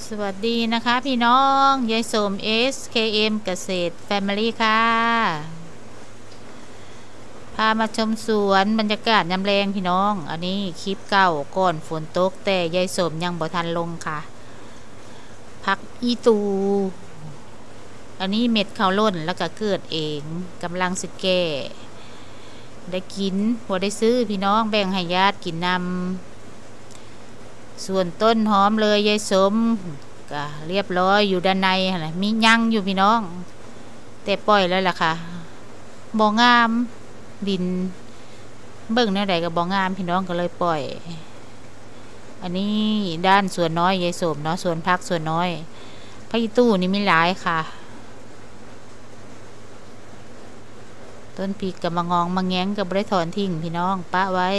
สวัสดีนะคะพี่น้องยายสม SKM เกษตรแฟมิลี่ค่ะพามาชมสวนบรรยากาศยามแรงพี่น้องอันนี้คลิปเก่าก่อนฝนตกแต่ยายสมยังบ่ทันลงค่ะพักอีตูอันนี้เม็ดเขาล้นแล้วก็เกิดเองกำลังสิแก่ได้กินพอได้ซื้อพี่น้องแบ่งให้ญาติกินนำส่วนต้นหอมเลยยายสมก็เรียบร้อยอยู่ด้านในนะมียั่งอยู่พี่น้องแต่ปล่อยแล้วล่ะค่ะบ่งามดินเบิ่งแนวใดก็บ่งามพี่น้องก็เลยปล่อยอันนี้ด้านสวนน้อยยายสมเนาะสวนพักสวนน้อยพระอีตู้นี่มีหลายค่ะต้นปีกกับมะงองมะแง้งกับบ่ได้ถอนทิ้งพี่น้องปะไว้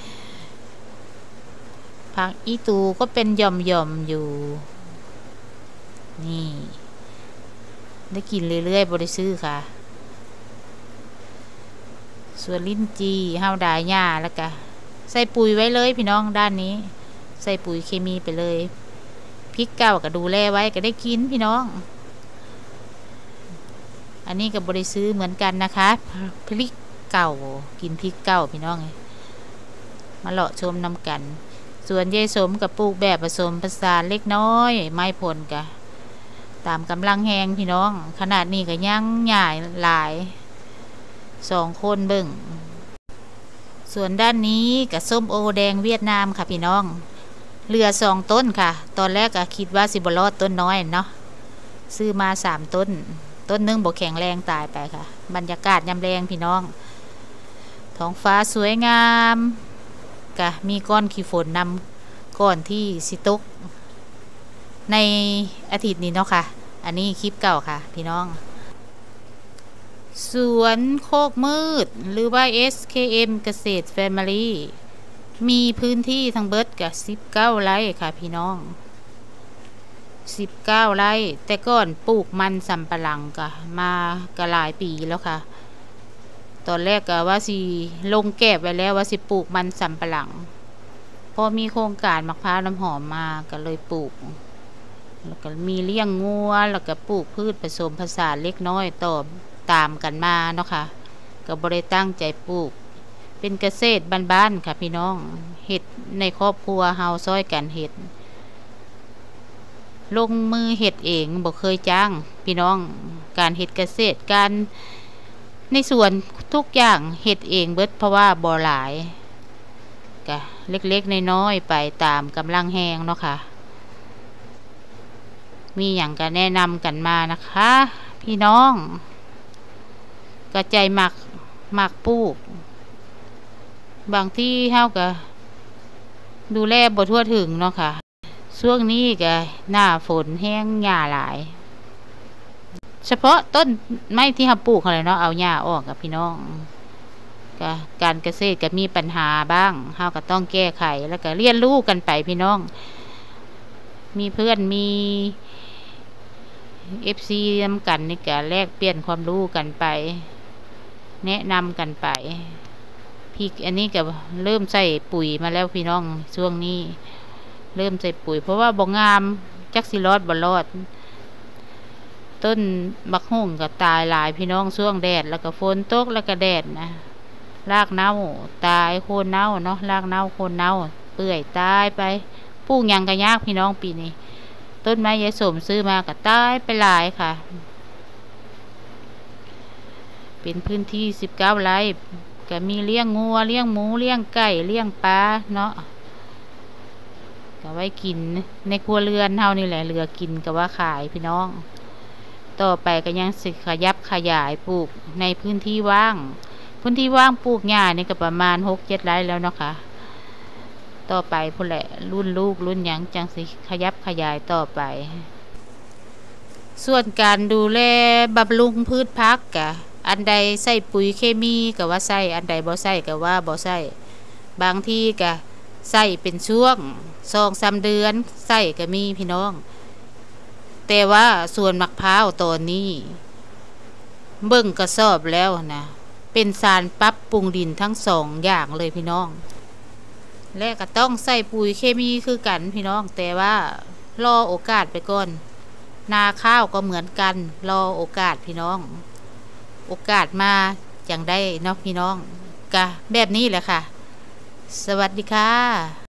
ผักอีตูก็เป็นหย่อมๆอยู่นี่ได้กินเรื่อยๆบ่ได้ซื้อค่ะส่วนลิ้นจีห้าวดายหญ้าแล้วก็ใส่ปุ๋ยไว้เลยพี่น้องด้านนี้ใส่ปุ๋ยเคมีไปเลยพริกเก่าก็ดูแลไว้ก็ได้กินพี่น้องอันนี้ก็บ่ได้ซื้อเหมือนกันนะคะพริกเก่ากินพริกเก่าพี่น้องมาเลาะชมนำกันส่วนยายสมกับปลูกแบบผสมผสานเล็กน้อยไม้ผลกะตามกำลังแหงพี่น้องขนาดนี้ก็ยังใหญ่หลาย2 คนเบิ่งส่วนด้านนี้กับส้มโอแดงเวียดนามค่ะพี่น้องเหลือ2 ต้นค่ะตอนแรกก็คิดว่าสิบรอดต้นน้อยเนาะซื้อมา3 ต้นต้นนึงบ่แข็งแรงตายไปค่ะบรรยากาศยามแรงพี่น้องท้องฟ้าสวยงามกะมีก้อนขี้ฝนนำก่อนที่สิตกในอาทิตย์นี้เนาะค่ะอันนี้คลิปเก่าค่ะพี่น้องสวนโคกมืดหรือว่า SKM เกษตรแฟมิลี่มีพื้นที่ทั้งเบิดกับ19 ไร่ค่ะพี่น้อง19 ไร่แต่ก่อนปลูกมันสำปะหลังก็มาก็หลายปีแล้วค่ะตอนแรกก็ว่าสิลงแก็บไว้แล้วว่าสิปลูกมันสำปะหลังพอมีโครงการมะพร้าวน้ำหอมมาก็เลยปลูกแล้วก็มีเลี้ยงงัวแล้วก็ปลูกพืชผสมผสานเล็กน้อยต่อตามกันมาเนาะค่ะก็บ่ได้ตั้งใจปลูกเป็นเกษตรบ้านๆค่ะพี่น้องเฮ็ดในครอบครัวเฮาซอยกันเฮ็ดลงมือเฮ็ดเองบ่เคยจ้างพี่น้องการเฮ็ดเกษตรการในสวนทุกอย่างเฮ็ดเองเบิดเพราะว่าบ่หลายก็เล็กๆน้อยๆไปตามกำลังแหงเนาะค่ะมีอย่างก็แนะนำกันมานะคะพี่น้องก็ใจหมักปลูกบางที่เฮาก็ดูแลบ่ทั่วถึงเนาะค่ะช่วงนี้ก็หน้าฝนแห้งหญ้าหลายเฉพาะต้นไม้ที่เฮาปลูกอะไรเนาะเอาหญ้าออกกับพี่น้องก็การเกษตรก็มีปัญหาบ้างเฮาก็ต้องแก้ไขแล้วก็เรียนรู้กันไปพี่น้องมีเพื่อนมี FC นำกันนี่ก็แลกเปลี่ยนความรู้กันไปแนะนำกันไปพริกอันนี้ก็เริ่มใส่ปุ๋ยมาแล้วพี่น้องช่วงนี้เริ่มใส่ปุ๋ยเพราะว่าบ่งามจักสิรอดบ่รอดต้นบักหุ่งก็ตายหลายพี่น้องช่วงแดดแล้วก็ฝนตกแล้วก็แดดนะรากเน่าตายโคนเน่าเนาะรากเน่าโคนเน่าเปื่อยตายไปปลูกหยังก็ยากพี่น้องปีนี้ต้นไม้ยายสมซื้อมาก็ตายไปหลายค่ะเป็นพื้นที่19 ไร่ก็มีเลี้ยงงัวเลี้ยงหมูเลี้ยงไก่เลี้ยงปลาเนาะก็ไว้กินในครัวเรือนเฮานี่แหละเหลือกินก็ว่าขายพี่น้องต่อไปก็ยังสิขยับขยายปลูกในพื้นที่ว่างปลูกหญ้านี่ก็ประมาณ6-7 ไร่แล้วเนาะค่ะต่อไปพุ่นแหละรุ่นลูกรุ่นหยังจังสิขยับขยายต่อไปส่วนการดูแลบำรุงพืชพักกะอันใดใส่ปุ๋ยเคมีก็ว่าใส่อันใดบ่ใส่ก็ว่าบ่ใส่บางทีก็ใส่เป็นช่วง2-3 เดือนใส่ก็มีพี่น้องแต่ว่าส่วนมะพร้าวตอนนี้เบิ่งกระสอบแล้วนะเป็นสารปรับปรุงดินทั้ง2 อย่างเลยพี่น้องและก็ต้องใส่ปุ๋ยเคมีคือกันพี่น้องแต่ว่ารอโอกาสไปก่อนนาข้าวก็เหมือนกันรอโอกาสพี่น้องโอกาสมาจังได้เนาะพี่น้องกะแบบนี้แหละค่ะสวัสดีค่ะ